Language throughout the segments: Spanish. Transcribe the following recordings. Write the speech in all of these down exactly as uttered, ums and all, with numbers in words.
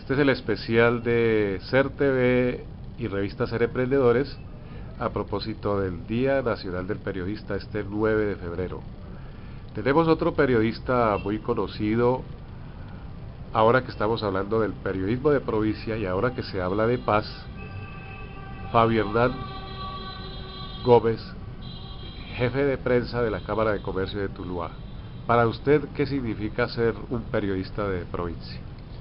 Este es el especial de Ser T V y revista Ser Emprendedores a propósito del Día Nacional del Periodista, este nueve de febrero. Tenemos otro periodista muy conocido, ahora que estamos hablando del periodismo de provincia y ahora que se habla de paz, Fabio Hernán Gómez, jefe de prensa de la Cámara de Comercio de Tuluá. Para usted, ¿qué significa ser un periodista de provincia?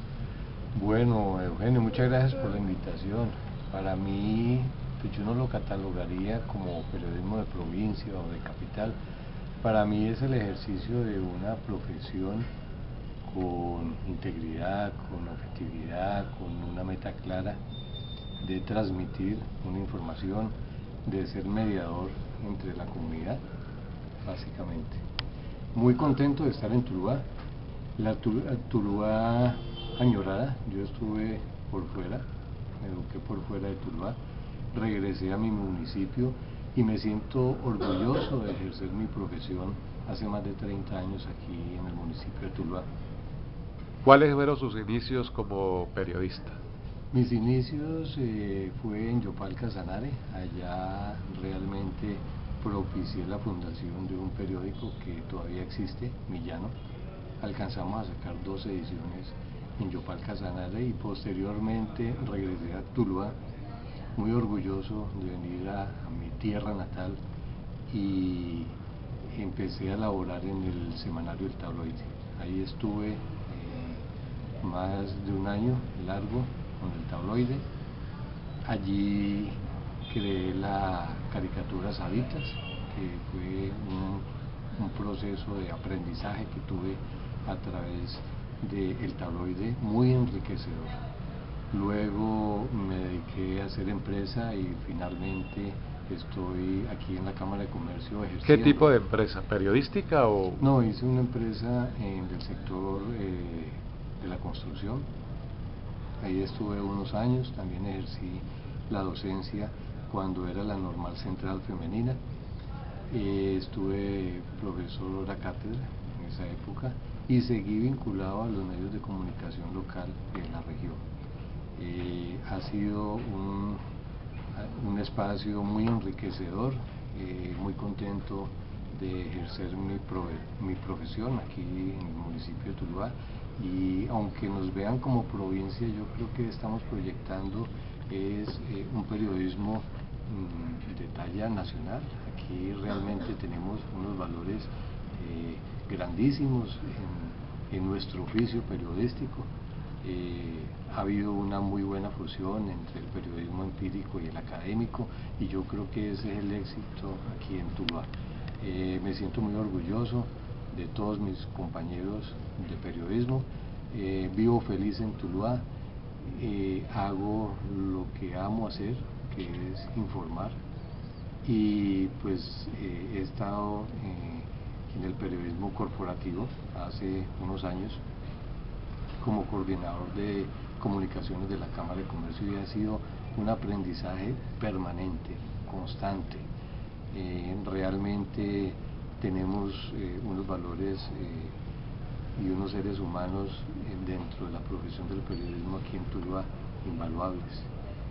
Bueno, Eugenio, muchas gracias por la invitación. Para mí, pues yo no lo catalogaría como periodismo de provincia o de capital. Para mí es el ejercicio de una profesión con integridad, con objetividad, con una meta clara de transmitir una información, de ser mediador entre la comunidad, básicamente. Muy contento de estar en Tuluá. La Tuluá añorada, yo estuve por fuera, me eduqué por fuera de Tuluá, regresé a mi municipio y me siento orgulloso de ejercer mi profesión hace más de treinta años aquí en el municipio de Tuluá. ¿Cuáles fueron sus inicios como periodista? Mis inicios eh, fue en Yopal Casanare, allá realmente propicié la fundación de un periódico que todavía existe, Millano. Alcanzamos a sacar dos ediciones en Yopal Casanare y posteriormente regresé a Tuluá, muy orgulloso de venir a, a mi tierra natal, y empecé a laborar en el semanario El Tabloide. Ahí estuve eh, más de un año largo con El Tabloide. Allí creé la caricatura Sabitas, que fue un, un proceso de aprendizaje que tuve a través del Tabloide, muy enriquecedor. Luego me dediqué a hacer empresa y finalmente estoy aquí en la Cámara de Comercio ejerciendo. ¿Qué tipo de empresa? ¿Periodística o...? No, hice una empresa en el sector eh, de la construcción. Ahí estuve unos años, también ejercí la docencia cuando era la Normal Central Femenina. Eh, estuve profesor hora cátedra en esa época y seguí vinculado a los medios de comunicación local en la región. Eh, ha sido un, un espacio muy enriquecedor, eh, muy contento de ejercer mi, prove, mi profesión aquí en el municipio de Tuluá, y aunque nos vean como provincia, yo creo que estamos proyectando es eh, un periodismo mmm, de talla nacional. Aquí realmente tenemos unos valores eh, grandísimos en, en nuestro oficio periodístico. Eh, ha habido una muy buena fusión entre el periodismo empírico y el académico, y yo creo que ese es el éxito aquí en Tuluá. Eh, me siento muy orgulloso de todos mis compañeros de periodismo, eh, vivo feliz en Tuluá, eh, hago lo que amo hacer, que es informar, y pues eh, he estado eh, en el periodismo corporativo hace unos años como coordinador de comunicaciones de la Cámara de Comercio, y ha sido un aprendizaje permanente, constante. Eh, realmente tenemos eh, unos valores eh, y unos seres humanos eh, dentro de la profesión del periodismo aquí en Tuluá invaluables.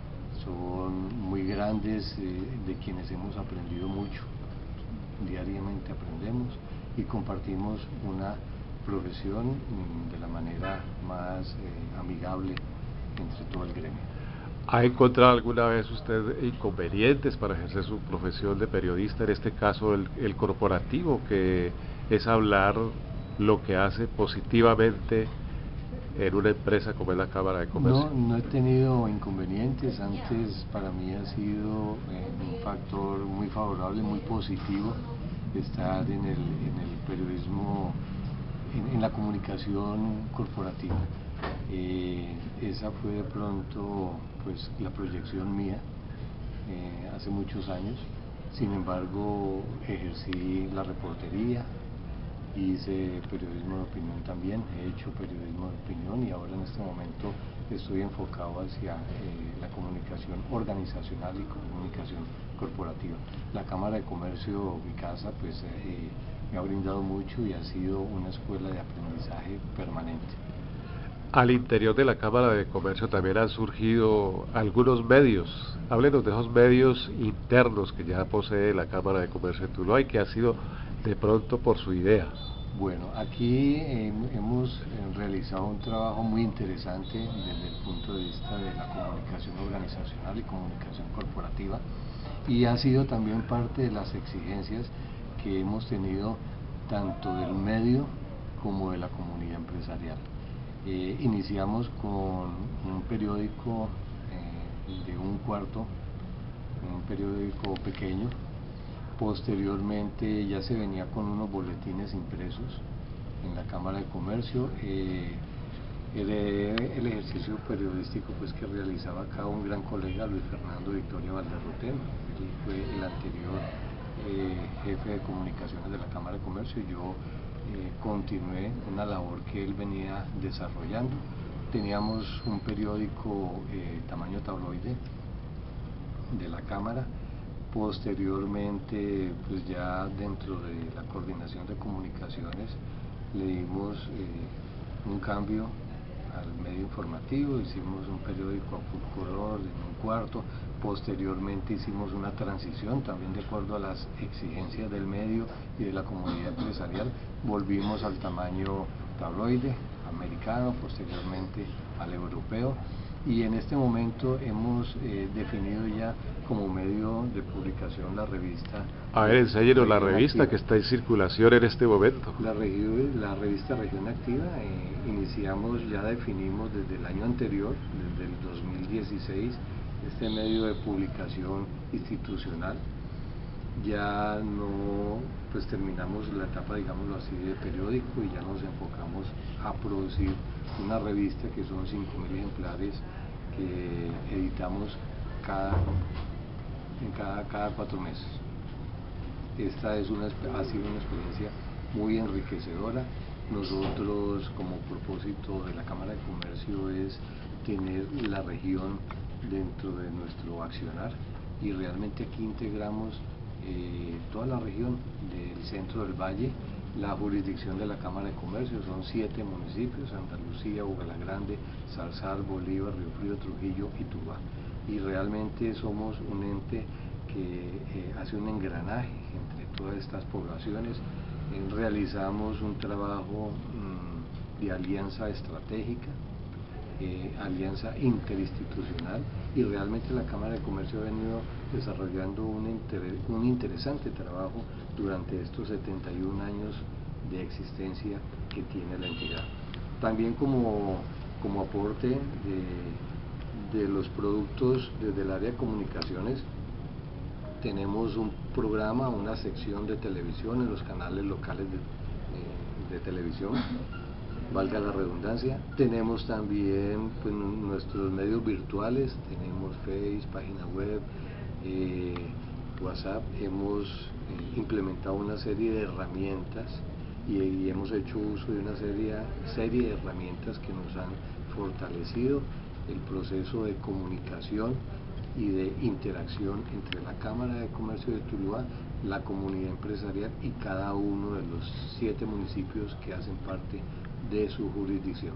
Son muy grandes, eh, de quienes hemos aprendido mucho. Diariamente aprendemos y compartimos una profesión de la manera más eh, amigable entre todo el gremio. ¿Ha encontrado alguna vez usted inconvenientes para ejercer su profesión de periodista, en este caso el, el corporativo, que es hablar lo que hace positivamente en una empresa como es la Cámara de Comercio? No, no he tenido inconvenientes. Antes para mí ha sido eh, un factor muy favorable, muy positivo estar en el, en el periodismo, en, en la comunicación corporativa. Eh, esa fue de pronto pues la proyección mía eh, hace muchos años. Sin embargo, ejercí la reportería, hice periodismo de opinión también, he hecho periodismo de opinión, y ahora en este momento estoy enfocado hacia eh, la comunicación organizacional y comunicación corporativa. La Cámara de Comercio, mi casa, pues eh, me ha brindado mucho y ha sido una escuela de aprendizaje permanente. Al interior de la Cámara de Comercio también han surgido algunos medios. Háblenos de esos medios internos que ya posee la Cámara de Comercio de Tuluá y que ha sido de pronto por su idea. Bueno, aquí eh, hemos eh, realizado un trabajo muy interesante desde el punto de vista de la comunicación organizacional y comunicación corporativa, y ha sido también parte de las exigencias que hemos tenido tanto del medio como de la comunidad empresarial. Eh, iniciamos con un periódico eh, de un cuarto, un periódico pequeño. Posteriormente ya se venía con unos boletines impresos en la Cámara de Comercio. Eh, el, el ejercicio periodístico pues que realizaba acá un gran colega, Luis Fernando Victoria Valderrotén. Él fue el anterior eh, jefe de comunicaciones de la Cámara de Comercio. Yo eh, continué una labor que él venía desarrollando. Teníamos un periódico eh, tamaño tabloide de la Cámara. Posteriormente, pues ya dentro de la coordinación de comunicaciones le dimos eh, un cambio al medio informativo, hicimos un periódico a full color en un cuarto. Posteriormente hicimos una transición también de acuerdo a las exigencias del medio y de la comunidad empresarial, volvimos al tamaño tabloide americano, posteriormente al europeo, y en este momento hemos eh, definido ya como medio de publicación la revista. A ver, enséñenos la revista que está en circulación en este momento. La, la revista Región Activa, eh, iniciamos, ya definimos desde el año anterior, desde el dos mil dieciséis, este medio de publicación institucional. Ya no, pues terminamos la etapa, digámoslo así, de periódico, y ya nos enfocamos a producir una revista que son cinco mil ejemplares que editamos cada, en cada, cada cuatro meses. Esta es una, ha sido una experiencia muy enriquecedora. Nosotros, como propósito de la Cámara de Comercio, es tener la región dentro de nuestro accionar, y realmente aquí integramos eh, toda la región del centro del Valle. La jurisdicción de la Cámara de Comercio son siete municipios: Santa Lucía, Bogotá Grande, Zarzal, Bolívar, Río Frío, Trujillo y Tuluá. Y realmente somos un ente que eh, hace un engranaje entre todas estas poblaciones. Eh, realizamos un trabajo mmm, de alianza estratégica, eh, alianza interinstitucional, y realmente la Cámara de Comercio ha venido desarrollando un, inter un interesante trabajo durante estos setenta y un años de existencia que tiene la entidad. También como, como aporte de, de los productos desde el área de comunicaciones, tenemos un programa, una sección de televisión en los canales locales de, eh, de televisión, valga la redundancia. Tenemos también pues, nuestros medios virtuales, tenemos Facebook, página web, eh, WhatsApp. Hemos eh, implementado una serie de herramientas y, y hemos hecho uso de una serie, serie de herramientas que nos han fortalecido el proceso de comunicación y de interacción entre la Cámara de Comercio de Tuluá, la comunidad empresarial y cada uno de los siete municipios que hacen parte de su jurisdicción.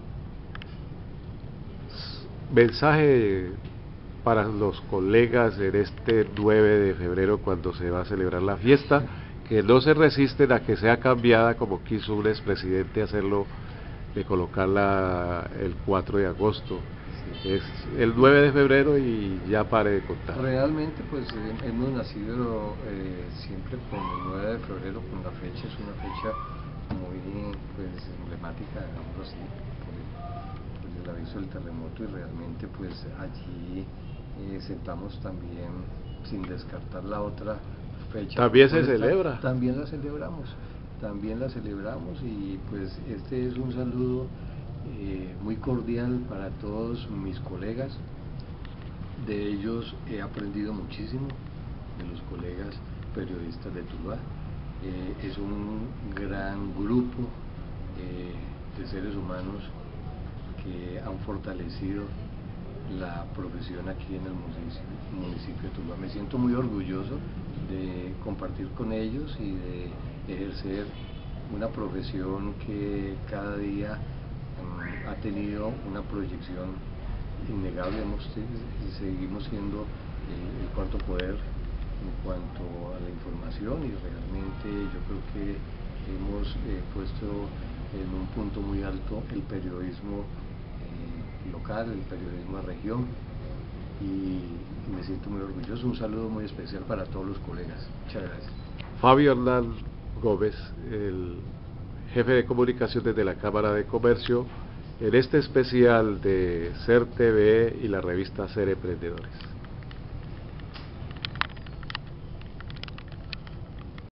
Mensaje para los colegas en este nueve de febrero, cuando se va a celebrar la fiesta, que no se resisten a que sea cambiada como quiso un expresidente hacerlo, de colocarla el cuatro de agosto. Es el nueve de febrero y ya pare de contar. Realmente pues eh, hemos nacido eh, siempre con el nueve de febrero, con la fecha, es una fecha muy pues emblemática, digámoslo así, por el, por el aviso del terremoto, y realmente pues allí eh, sentamos también, sin descartar la otra fecha. También se esta, celebra. También la celebramos, también la celebramos, y pues este es un saludo Eh, muy cordial para todos mis colegas. De ellos he aprendido muchísimo, de los colegas periodistas de Tuluá. Eh, es un gran grupo eh, de seres humanos que han fortalecido la profesión aquí en el municipio, municipio de Tuluá. Me siento muy orgulloso de compartir con ellos y de ejercer una profesión que cada día ha tenido una proyección innegable. Hemos, seguimos siendo el, el cuarto poder en cuanto a la información, y realmente yo creo que hemos eh, puesto en un punto muy alto el periodismo eh, local, el periodismo de región, y, y me siento muy orgulloso. Un saludo muy especial para todos los colegas. Muchas gracias. Fabio Hernán Gómez, el jefe de comunicaciones de la Cámara de Comercio, en este especial de SER T V y la revista SER Emprendedores.